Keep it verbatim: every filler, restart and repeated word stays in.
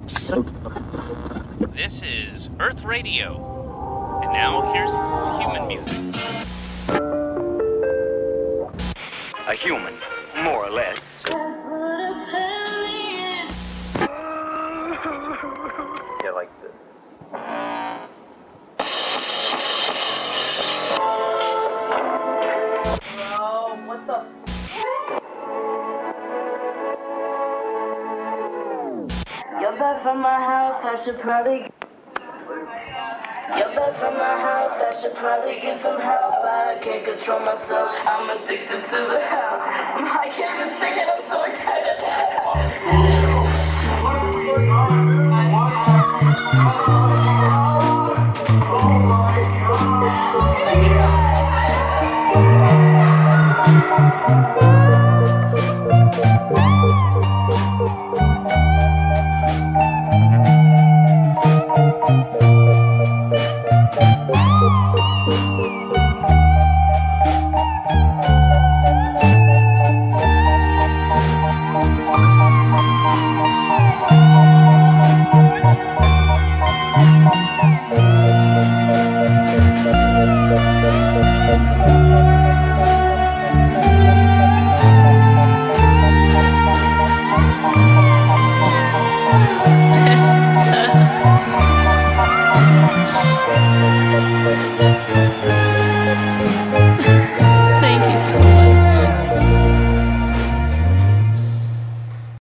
This is Earth Radio, and now here's human music. A human, more or less. Yeah, like this. Bro, what the? You're back from my house, I should probably. You're back from my house, I should probably get some help. I can't control myself, I'm addicted to the hell. I can't even think it, I'm so excited. Thank you.